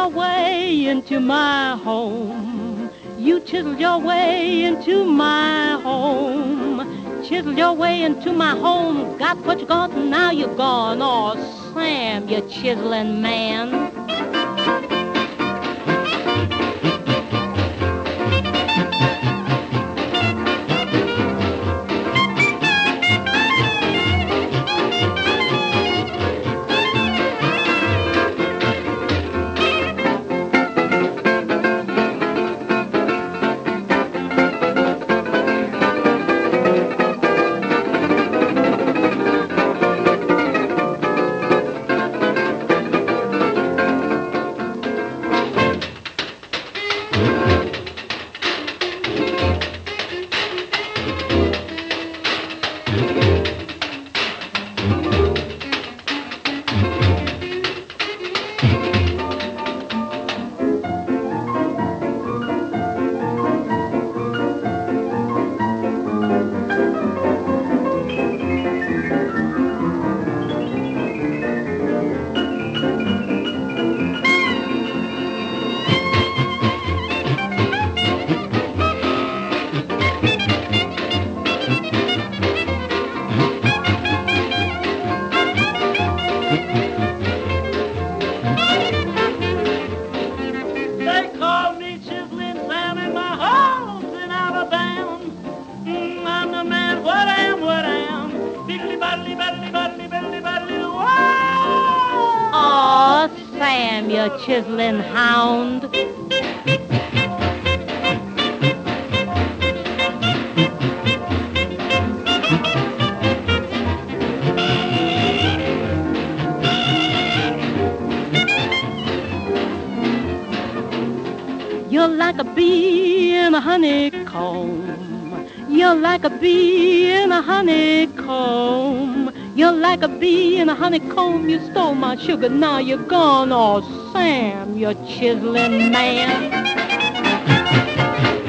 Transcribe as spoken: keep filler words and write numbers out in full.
your way into my home. You chiseled your way into my home. Chiseled your way into my home. Got what you got and now you're gone. Oh, Sam, you chiseling man. They call me Chizzlin Sam and my home's in Alabama. Mm, I'm the man, what I am, what I am. Biggly buddly buddly buddly buddly buddly whoa! Aw, Sam, you chiseling hound. You're like a bee in a honeycomb. You're like a bee in a honeycomb. You're like a bee in a honeycomb. You stole my sugar, now you're gone. Oh, Sam, you're chiseling man.